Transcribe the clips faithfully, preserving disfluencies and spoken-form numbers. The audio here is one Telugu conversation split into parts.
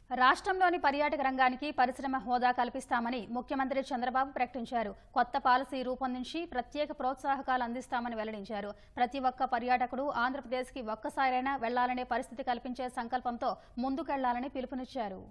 రాష్ట్రంలోని పర్యాటక రంగానికి పరిశ్రమ హోదా కల్పిస్తామని ముఖ్యమంత్రి చంద్రబాబు ప్రకటించారు. కొత్త పాలసీ రూపొందించి ప్రత్యేక ప్రోత్సాహకాలు అందిస్తామని వెల్లడించారు. ప్రతి ఒక్క పర్యాటకుడు ఆంధ్రప్రదేశ్కి ఒక్కసారైనా వెళ్లాలనే పరిస్థితి కల్పించే సంకల్పంతో ముందుకెళ్లాలని పిలుపునిచ్చారు.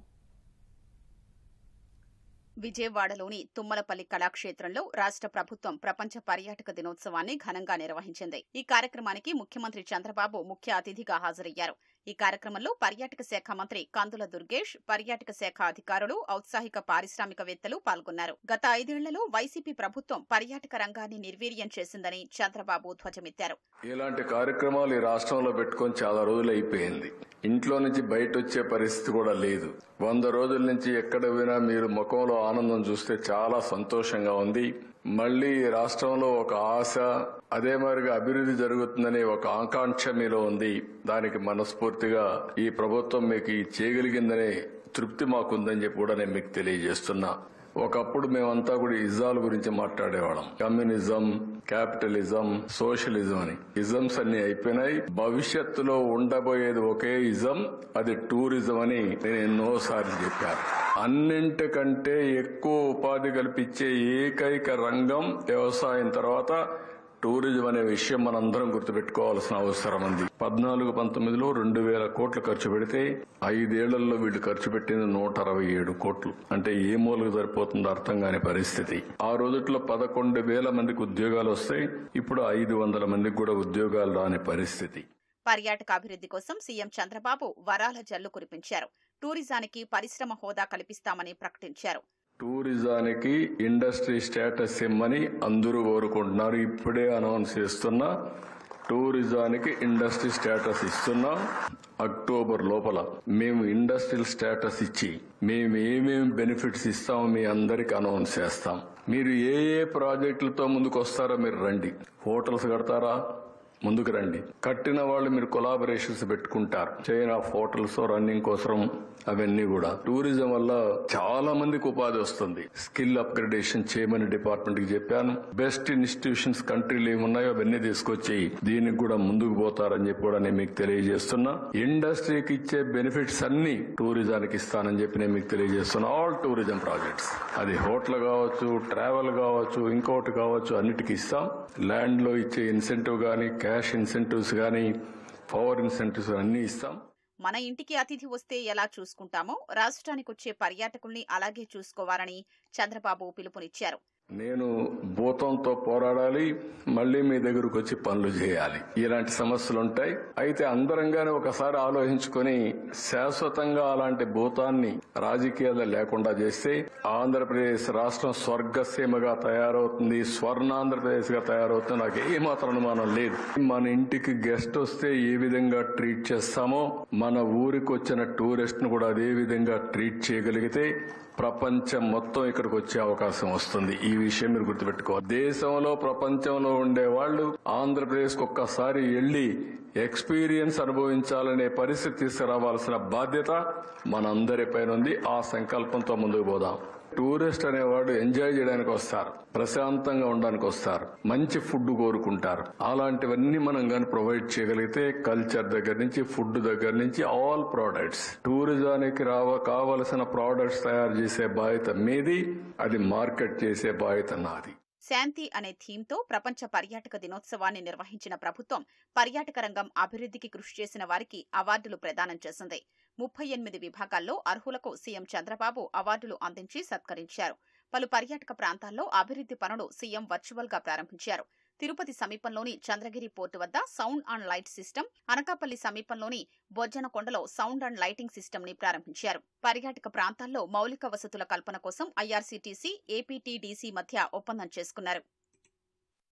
విజయవాడలోని తుమ్మలపల్లి కళాక్షేత్రంలో రాష్ట్ర ప్రభుత్వం ప్రపంచ పర్యాటక దినోత్సవాన్ని ఘనంగా నిర్వహించింది. ఈ కార్యక్రమానికి ముఖ్యమంత్రి చంద్రబాబు ముఖ్య అతిథిగా హాజరయ్యారు. ఈ కార్యక్రమంలో పర్యాటక శాఖ మంత్రి కందుల దుర్గేష్, పర్యాటక శాఖ అధికారులు, ఔత్సాహిక పారిశ్రామికవేత్తలు పాల్గొన్నారు. గత ఐదేళ్లలో వైసీపీ ప్రభుత్వం పర్యాటక రంగాన్ని నిర్వీర్యం చేసిందని చంద్రబాబు ధ్వజమెత్తారు. ఇలాంటి కార్యక్రమాలు ఈ రాష్ట్రంలో పెట్టుకొని చాలా రోజులు అయిపోయింది. ఇంట్లో నుంచి బయట వచ్చే పరిస్థితి కూడా లేదు. వంద రోజుల నుంచి ఎక్కడ పోయినా మీరు ముఖంలో ఆనందం చూస్తే చాలా సంతోషంగా ఉంది. మళ్లీ రాష్ట్రంలో ఒక ఆశ, అదే మాదిరిగా అభివృద్ధి జరుగుతుందనే ఒక ఆకాంక్ష మీలో ఉంది. దానికి మనస్ఫూర్తిగా ఈ ప్రభుత్వం మీకు చేయగలిగిందనే తృప్తి మాకుందని చెప్పి కూడా నేను మీకు తెలియజేస్తున్నా. ఒకప్పుడు మేమంతా కూడా ఇజాల గురించి మాట్లాడేవాళ్ళం. కమ్యూనిజం, క్యాపిటలిజం, సోషలిజం అని. ఇజమ్స్ అన్ని అయిపోయినాయి. భవిష్యత్తులో ఉండబోయేది ఒకే ఇజం, అది టూరిజం అని నేను ఎన్నోసార్లు చెప్పాను. అన్నింటికంటే ఎక్కువ ఉపాధి కల్పించే ఏకైక రంగం వ్యవసాయం తర్వాత టూరిజం అనే విషయం మనందరం గుర్తుపెట్టుకోవాల్సిన అవసరం ఉంది. పద్నాలుగు పంతొమ్మిదిలో రెండు వేల కోట్లు ఖర్చు పెడితే ఐదేళ్లలో వీళ్ళు ఖర్చు పెట్టింది నూట అరవై ఏడు కోట్లు. అంటే ఏ మూలకు సరిపోతుందో అర్థం కాని పరిస్థితి. ఆ రోజుట్లో పదకొండు వేల మందికి ఉద్యోగాలు వస్తాయి. ఇప్పుడు ఐదు వందల మందికి కూడా ఉద్యోగాలు రాని పరిస్థితి. పర్యాటక అభివృద్ధి కోసం సీఎం చంద్రబాబు వరాల జల్లు కురిపించారు. టూరిజానికి పరిశ్రమ హోదా కల్పిస్తామని ప్రకటించారు. టూరిజానికి ఇండస్ట్రీ స్టేటస్ ఇమ్మని అందరూ కోరుకుంటున్నారు. ఇప్పుడే అనౌన్స్ చేస్తున్నా, టూరిజానికి ఇండస్ట్రీ స్టేటస్ ఇస్తున్నాం. అక్టోబర్ లోపల మేము ఇండస్ట్రియల్ స్టేటస్ ఇచ్చి మేము ఏమేమి బెనిఫిట్స్ ఇస్తామో మీ అందరికి అనౌన్స్ చేస్తాం. మీరు ఏ ఏ ప్రాజెక్టులతో ముందుకు వస్తారో మీరు రండి. హోటల్స్ కడతారా? ముందుకు రండి. కట్టిన వాళ్ళు మీరు కొలాబరేషన్స్ పెట్టుకుంటారు. చైన్ ఆఫ్ హోటల్స్ రన్నింగ్ కోసం అవన్నీ కూడా. టూరిజం వల్ల చాలా మందికి ఉపాధి వస్తుంది. స్కిల్ అప్గ్రేడేషన్ చేయమని డిపార్ట్మెంట్ కి చెప్పాను. బెస్ట్ ఇన్స్టిట్యూషన్స్ కంట్రీలు ఏమున్నాయో అవన్నీ తీసుకొచ్చి దీనికి కూడా ముందుకు పోతారని చెప్పి కూడా నేను మీకు తెలియజేస్తున్నా. ఇండస్ట్రీకి ఇచ్చే బెనిఫిట్స్ అన్ని టూరిజానికి ఇస్తానని చెప్పి నేను మీకు తెలియజేస్తున్నా. ఆల్ టూరిజం ప్రాజెక్ట్స్, అది హోటల్ కావచ్చు, ట్రావెల్ కావచ్చు, ఇంకోటి కావచ్చు, అన్నిటికీ ఇస్తాం. ల్యాండ్ లో ఇచ్చే ఇన్సెంటివ్ గానీ, క్యాష్ ఇన్సెంటివ్స్ గానీ, పవర్ ఇన్సెంటివ్స్ అన్ని ఇస్తాం. మన ఇంటికి అతిథి వస్తే ఎలా చూసుకుంటామో రాష్ట్రానికి వచ్చే పర్యాటకుల్ని అలాగే చూసుకోవాలని చంద్రబాబు పిలుపునిచ్చారు. నేను భూతంతో పోరాడాలి, మళ్లీ మీ దగ్గరకు వచ్చి పనులు చేయాలి. ఇలాంటి సమస్యలు ఉంటాయి. అయితే అందరంగానే ఒకసారి ఆలోచించుకుని శాశ్వతంగా అలాంటి భూతాన్ని రాజకీయాల్లో లేకుండా చేస్తే ఆంధ్రప్రదేశ్ రాష్ట్రం స్వర్గసీమగా తయారవుతుంది, స్వర్ణాంధ్రప్రదేశ్ గా తయారవుతుంది. నాకు ఏమాత్రం అనుమానం లేదు. మన ఇంటికి గెస్ట్ వస్తే ఏ విధంగా ట్రీట్ చేస్తామో మన ఊరికి వచ్చిన టూరిస్ట్ ను కూడా అదే విధంగా ట్రీట్ చేయగలిగితే ప్రపంచం మొత్తం ఇక్కడికి వచ్చే అవకాశం వస్తుంది. ఈ విషయం మీరు గుర్తుపెట్టుకోవాలి. దేశంలో ప్రపంచంలో ఉండే వాళ్ళు ఆంధ్రప్రదేశ్ కు ఒక్కసారి వెళ్లి ఎక్స్పీరియన్స్ అనుభవించాలనే పరిస్థితి తీసుకురావాల్సిన బాధ్యత మనందరిపైన ఉంది. ఆ సంకల్పంతో ముందుకు పోదాం. టూరిస్ట్ అనేవాడు ఎంజాయ్ చేయడానికి వస్తారు, ప్రశాంతంగా ఉండడానికి వస్తారు, మంచి ఫుడ్ కోరుకుంటారు. అలాంటివన్నీ మనం గాని ప్రొవైడ్ చేయగలిగితే కల్చర్ దగ్గర నుంచి, ఫుడ్ దగ్గర నుంచి ఆల్ ప్రోడక్ట్స్, టూరిజానికి రావ కావలసిన ప్రోడక్ట్స్ తయారు చేసే బాధ్యత మీది, అది మార్కెట్ చేసే బాధ్యత నాది. శాంతి అనే థీమ్తో ప్రపంచ పర్యాటక దినోత్సవాన్ని నిర్వహించిన ప్రభుత్వం పర్యాటక రంగం అభివృద్ధికి కృషి చేసిన వారికి అవార్డులు ప్రదానం చేసింది. ముప్పై ఎనిమిది విభాగాల్లో అర్హులకు సీఎం చంద్రబాబు అవార్డులు అందించి సత్కరించారు. పలు పర్యాటక ప్రాంతాల్లో అభివృద్ధి పనులు సీఎం వర్చువల్ గా ప్రారంభించారు. తిరుపతి సమీపంలోని చంద్రగిరి పోర్టు వద్ద sound and light system, Anakapalli సమీపంలోని బొజ్జనకొండలో సౌండ్ అండ్ లైటింగ్ సిస్టమ్ ని ప్రారంభించారు. పర్యాటక ప్రాంతాల్లో మౌలిక వసతుల కల్పన కోసం ఐఆర్సీటీసీ, ఏపీటీడీసీ మధ్య ఒప్పందం చేసుకున్నారు.